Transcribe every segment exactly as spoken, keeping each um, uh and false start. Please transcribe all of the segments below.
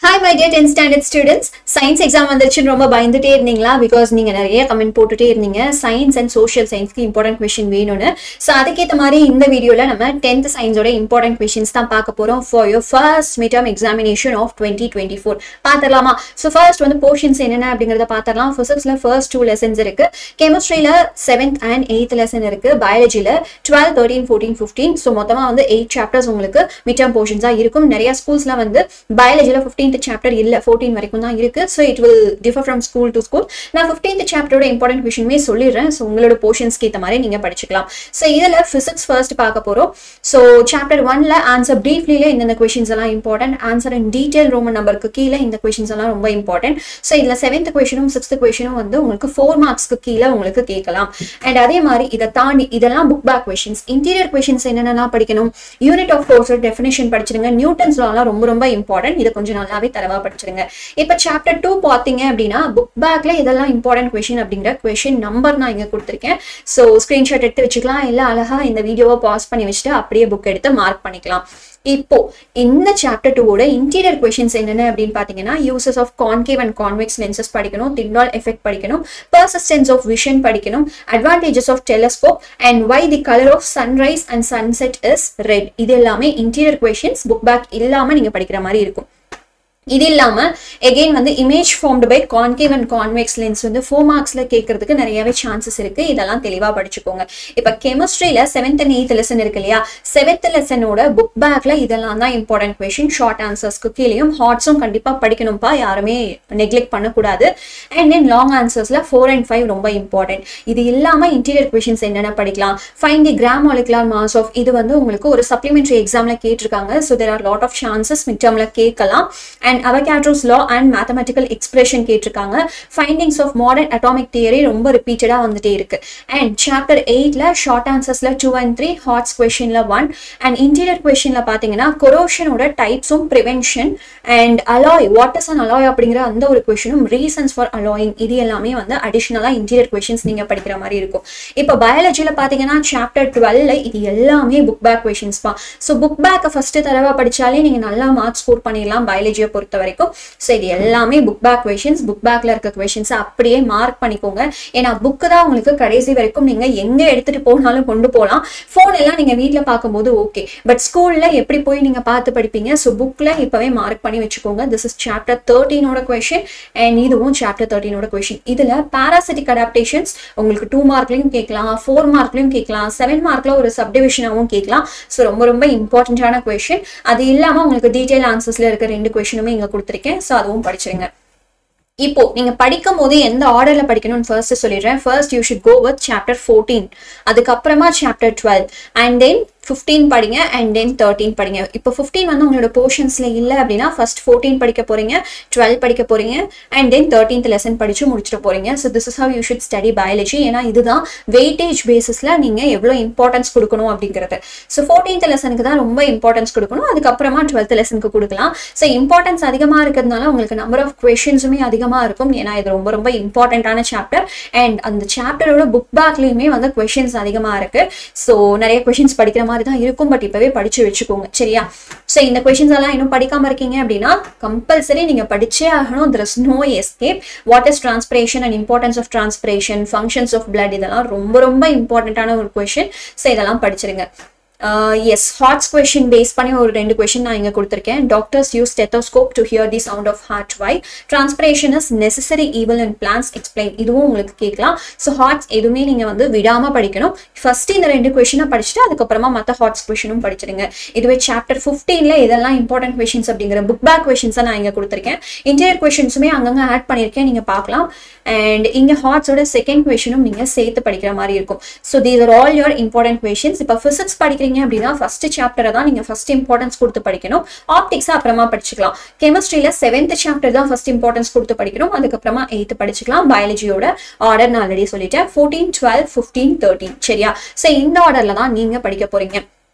Hi my dear tenth standard students. Science exam வந்துருச்சுன்னு ரொம்ப பயந்துட்டே இருந்தீங்களா? Because நீங்க நிறைய கமெண்ட் போட்டுட்டே இருந்தீங்க science and social science க்கு important question வேணும்னு. So அதுக்கேத்த மாதிரி இந்த வீடியோல நம்ம tenth science ஓட important questions தான் பார்க்க போறோம் for your first midterm examination of twenty twenty-four. பாத்தறலாமா? So first வந்து portions என்னென்ன அப்படிங்கறத பாத்தறலாம். Physicsல first two lessons இருக்கு. Chemistryல seventh and eighth lesson இருக்கு. Biologyல twelve, thirteen, fourteen, fifteen. So மொத்தமா வந்து eight chapters உங்களுக்கு midterm portions ஆ இருக்கும். நிறைய ஸ்கூல்ஸ்ல வந்து biologyல fifteenth chapter இல்ல fourteen வரைக்கும் தான் இருக்கு. So it will differ from school to school. நான் fifteenth chapter ஓட important question மே சொல்லிறேன். So உங்களோட portions க்கு ஏத்த மாதிரி நீங்க படிச்சுக்கலாம். So இதல physics first பார்க்க போறோம். So chapter one ல answer briefly ல இந்த questions எல்லாம் important, answer in detail roman number க்கு கீழ இந்த questions எல்லாம் ரொம்ப important. So இதுல seventh questionum sixth questionum வந்து உங்களுக்கு four marks க்கு கீழ உங்களுக்கு கேட்கலாம். And அதே மாதிரி இத தாண்டி இதெல்லாம் book back questions. Interior questions என்னென்னலாம் படிக்கணும்? Unit of force definition படிச்சிருங்க. Newton's law எல்லாம் ரொம்ப ரொம்ப important. இத கொஞ்சம் நல்லா தரவா படிச்சிருங்க. இப்ப chapter two பாத்தீங்க அப்படினா book backல இதெல்லாம் important question அப்படிங்கற question number நான் இங்க கொடுத்திருக்கேன். So screenshot எடுத்து வச்சுக்கலாம். இல்ல அழகா இந்த வீடியோவை பாஸ் பண்ணி வச்சிட்டு அப்படியே book எடுத்து மார்க் பண்ணிக்கலாம். இப்போ இந்த chapter two ஓட interior questions என்னென்ன அப்படினு பாத்தீங்கன்னா uses of concave and convex lenses படிக்கணும், Tyndall effect படிக்கணும், persistence of vision படிக்கணும், advantages of telescope and why the color of sunrise and sunset is red. இது எல்லாமே interior questions book back இல்லாம நீங்க படிக்கிற மாதிரி இருக்கும். இது இல்லாம again வந்து image formed by concave and convex lens வந்து four marksல கேக்குறதுக்கு நிறையவே chances இருக்கு. இதெல்லாம் தெளிவா படிச்சுக்கோங்க. இப்ப chemistryல seventh and eighth lesson இருக்கு இல்லையா? seventh lesson ஓட book backல இதெல்லாம் தான் important question. short answers க்கு கீழயும் hotsum கண்டிப்பா படிக்கணும்பா, யாருமே neglect பண்ண கூடாது. and then long answersல four and five ரொம்ப important. இது இல்லாம interior questions என்னென்ன படிக்கலாம்? find the gram molecular mass of, இது வந்து உங்களுக்கு ஒரு supplementary examல கேட்டிருக்காங்க. so there are lot of chances midtermல கேட்கலாம். and Avogadro's law and mathematical expression கேட்டிருக்காங்க. findings of modern atomic theory ரொம்ப ரிப்பீட்டடா வந்துட்டே இருக்கு. and chapter eight ல short answersல two and three, hots questionல one, and interior questionல பாத்தீங்கன்னா corrosion ஓட typesum, prevention and alloy, what is an alloy அப்படிங்கற அந்த ஒரு questionum, reasons for alloying, இது எல்லாமே வந்து additionally interior questions நீங்க படிக்கிற மாதிரி இருக்கும். இப்ப biologyல பாத்தீங்கன்னா chapter twelve ல இது எல்லாமே book back questions பா. so book back first தடவை படிச்சாலே நீங்க நல்லா மார்க் ஸ்கோர் பண்ணிடலாம் biology பொறுத்த வரைக்கும். சோ இது எல்லாமே book back questions, book backல இருக்க questions அப்படியே மார்க் பண்ணிக்கோங்க. ஏனா book தான் உங்களுக்கு கடைசி வரைக்கும் நீங்க எங்க எடுத்துட்டு போனாலும் கொண்டு போலாம். ஃபோன் எல்லாம் நீங்க வீட்ல பாக்கும்போது ஓகே, பட் ஸ்கூல்ல எப்படி போய் நீங்க பார்த்து படிப்பீங்க? சோ bookல இப்பவே மார்க் பண்ணி வெச்சுக்கோங்க. this is chapter thirteen ஓட question and இதுவும் chapter thirteen ஓட question. இதுல parasitic adaptations உங்களுக்கு two மார்க்லயும் கேட்கலாம், four மார்க்லயும் கேட்கலாம், seven மார்க்ல ஒரு சப்டிவிஷனாவும் கேட்கலாம். சோ ரொம்ப ரொம்ப இம்பார்ட்டன்ட்டான question. அது இல்லாம உங்களுக்கு டீடைல் ஆன்சர்ஸ்ல இருக்க ரெண்டு questionமே இங்க கொடுத்திருக்கேன். சோ அதுவும் படிச்சிருங்க. இப்போ நீங்க படிக்கும் போது எந்த ஆர்டர்ல படிக்கணும்னு ஃபர்ஸ்ட் சொல்லிடுறேன். first you should go with chapter fourteen, அதுக்கு அப்புறமா chapter twelve and then fifteen படிங்க and then thirteen படிங்க. இப்போ fifteen வந்து உங்களோட போர்ஷன்ஸ்ல இல்ல அப்படினா first fourteen படிக்க போறீங்க, twelve படிக்க போறீங்க and then thirteenth lesson படிச்சு முடிச்சிர போறீங்க. so this is how you should study biology. ஏனா இதுதான் weightage basisல நீங்க எவ்வளவு இம்பார்ட்டன்ஸ் கொடுக்கணும் அப்படிங்கிறது. so fourteenth lessonக்கு தான் ரொம்ப இம்பார்ட்டன்ஸ் கொடுக்கணும், அதுக்கு அப்புறமா twelfth lessonக்கு கொடுக்கலாம். so இம்பார்ட்டன்ஸ் அதிகமா இருக்கிறதுனால உங்களுக்கு number of questionsமே அதிகமா இருக்கும். ஏனா இது ரொம்ப ரொம்ப இம்பார்ட்டன்ட்டான சாப்டர் and அந்த சாப்டரோட book backலயுமே வந்து questions அதிகமா இருக்கு. so நிறைய questions படிக்கிற மாதிரி தான் இருக்கும், பட் இப்பவே படிச்சு வெச்சுக்கோங்க சரியா? சோ இந்த क्वेश्चंस எல்லாம் இன்னும் படிக்காம இருக்கீங்க அப்படினா கம்பல்சரி நீங்க படிச்சே ஆகணும். there is no escape. what is transpiration and importance of transpiration, functions of blood, இதெல்லாம் ரொம்ப ரொம்ப இம்பார்ட்டன்ட்டான ஒரு क्वेश्चन. சோ இதெல்லாம் படிச்சிருங்க. Uh, yes, HOTS question base பண்ணி ஒரு ரெண்டு question நான் இங்க கொடுத்திருக்கேன். Doctors use stethoscope to hear the sound of heart. Why? Transpiration is necessary evil in plants. Explain. இதுவும் உங்களுக்கு கேட்கலாம். so HOTS எதுவுமே நீங்க வந்து விடாம படிக்கணும். first இந்த ரெண்டு question படிச்சிட்டு அதுக்கு அப்புறமா மத்த HOTS questionum படிச்சிடுங்க. இதுவே chapter fifteen ல இதெல்லாம் important questions அப்படிங்கற book back questions நான் இங்க கொடுத்திருக்கேன். interior questionsமே அங்கங்க ஆட் பண்ணிருக்கேன், நீங்க பார்க்கலாம். and இங்க HOTS ஓட second questionum நீங்க சேர்த்து படிக்கிற மாதிரி இருக்கும். so these are all your important questions. இப்ப physics படிக்கிறீங்க அப்படினா ஃபர்ஸ்ட் சாப்டரை தான் நீங்க ஃபர்ஸ்ட் இம்பார்ட்டன்ஸ் கொடுத்து படிக்கணும். ஆப்டிக்ஸ் அப்புறமா படிச்சுக்கலாம். கெமிஸ்ட்ரியில செவன்த் சாப்டர் தான் ஃபர்ஸ்ட் இம்பார்ட்டன்ஸ் கொடுத்து படிக்கணும், அதுக்கு அப்புறமா எய்த் படிச்சுக்கலாம். பயாலஜியோட ஆர்டர் நான் ஆல்ரெடி சொல்லிட்டேன், fourteen, twelve, fifteen, thirteen சரியா? சோ இந்த ஆர்டர்ல தான் நீங்க படிக்க போறீங்க.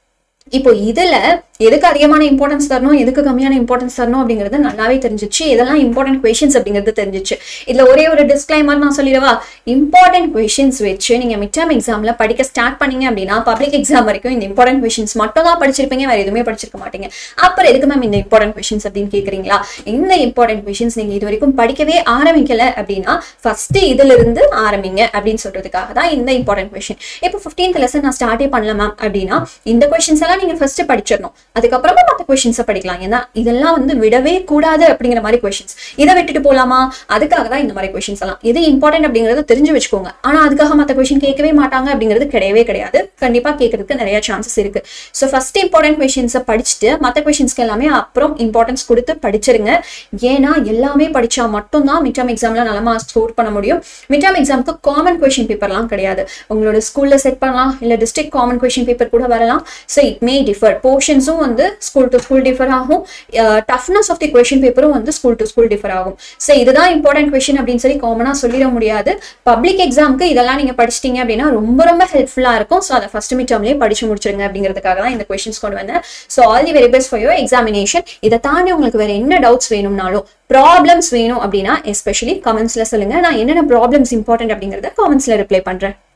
இப்போ இதுல எதுக்கு அதிகமான இம்பார்ட்டன்ஸ் தரணும், எதுக்கு கம்மியான இம்பார்ட்டன்ஸ் தரணும் அப்படிங்கிறது நல்லாவே தெரிஞ்சிச்சு. இதெல்லாம் இம்பார்ட்டன்ட் கொஸ்டின்ஸ் அப்படிங்கிறது தெரிஞ்சிச்சு. இதுல ஒரே ஒரு டிஸ்க்ளைமர் நான் சொல்லிடுவா, இம்பார்ட்டன்ட் கொஸ்டின்ஸ் வச்சு நீங்க மிட் டர்ம் எக்ஸாம்ல படிக்க ஸ்டார்ட் பண்ணீங்க அப்படின்னா பப்ளிக் எக்ஸாம் வரைக்கும் இந்த இம்பார்ட்டன்ட் கொஸ்டின்ஸ் மட்டும் தான் படிச்சிருப்பீங்க, வேற எதுவுமே படிச்சிருக்க மாட்டீங்க. அப்புறம் எதுக்கு மேம் இந்த இம்பார்ட்டன்ட் கொஸ்டின்ஸ் அப்படின்னு கேக்குறீங்களா? இந்த இம்பார்ட்டன்ட் கொஸ்டின்ஸ் நீங்க இது வரைக்கும் படிக்கவே ஆரம்பிக்கல அப்படின்னா ஃபர்ஸ்ட் இதுல இருந்து ஆரம்பிங்க அப்படின்னு சொல்றதுக்காக தான் இந்த இம்பார்ட்டன்ட் கொஸ்டின். இப்போ பிப்டீன்த் லெசன் நான் ஸ்டார்டே பண்ணல மேம் அப்படின்னா இந்த கொஸ்டின்ஸ் எல்லாம் நீங்க ஃபர்ஸ்ட் படிச்சிடணும், அதுக்கப்புறமா மற்ற கொஸ்டின்ஸை படிக்கலாம். ஏன்னா இதெல்லாம் வந்து விடவே கூடாது அப்படிங்கிற மாதிரி கொஸ்டின்ஸ். இதை விட்டுட்டு போலாமா? அதுக்காக தான் இந்த மாதிரி கொஸ்டின்ஸ் எல்லாம். எது இம்பார்ட்டன்ட் அப்படிங்கறத தெரிஞ்சு வச்சுக்கோங்க. ஆனா அதுக்காக மற்ற கொஸ்டின் கேட்கவே மாட்டாங்க அப்படிங்கிறது கிடையவே கிடையாது. கண்டிப்பா கேட்கறதுக்கு நிறைய சான்சஸ் இருக்கு. ஸோ ஃபர்ஸ்ட் இம்பார்ட்டன்ட் கொஸ்டின்ஸை படிச்சுட்டு மற்ற கொஸ்டின்ஸ்க்கு எல்லாமே அப்புறம் இம்பார்ட்டன்ஸ் கொடுத்து படிச்சிருங்க. ஏன்னா எல்லாமே படிச்சா மட்டும்தான் மிட் டர்ம் எக்ஸாம்ல நல்ல மார்க்ஸ் ஸ்கோர் பண்ண முடியும். மிட் டர்ம் எக்ஸாமுக்கு காமன் கொஸ்டின் பேப்பர்லாம் கிடையாது. உங்களோட ஸ்கூல்ல செட் பண்ணலாம், இல்ல டிஸ்ட்ரிக்ட் காமன் கொஸ்டின் பேப்பர் கூட வரலாம். So it may differ. போர்ஷன்ஸும் வந்து ஸ்கூல் டு ஸ்கூல் டிஃபர் ஆகும், டஃப்னஸ் ஆஃப் தி கொஸ்டின் பேப்பரும் வந்து ஸ்கூல் டு ஸ்கூல் டிஃபர் ஆகும். ஸோ இதுதான் இம்பார்ட்டன்ட் கொஸ்டின் அப்படின்னு சொல்லி காமனா சொல்லிட முடியாது. பப்ளிக் எக்ஸாமுக்கு இதெல்லாம் நீங்க படிச்சிட்டீங்க அப்படின்னா ரொம்ப ரொம்ப ஹெல்ப்ஃபுல்லா இருக்கும். ஸோ அதை ஃபர்ஸ்ட் மிட் டர்ம்லேயே படிச்சு முடிச்சிருங்க அப்படிங்கிறதுக்காக தான் இந்த கொஸ்டின்ஸ் கொண்டு வந்தேன். So all the very best for your examination. இதை தாண்டி உங்களுக்கு வேற என்ன டவுட்ஸ் வேணும்னாலும், ப்ராப்ளம்ஸ் வேணும் அப்படின்னா எஸ்பெஷலி கமெண்ட்ஸ்ல சொல்லுங்க. நான் என்னென்ன ப்ராப்ளம்ஸ் இம்பார்ட்டன்ட் அப்படிங்கறத கமெண்ட்ஸ்ல ரிப்ளை பண்றேன்.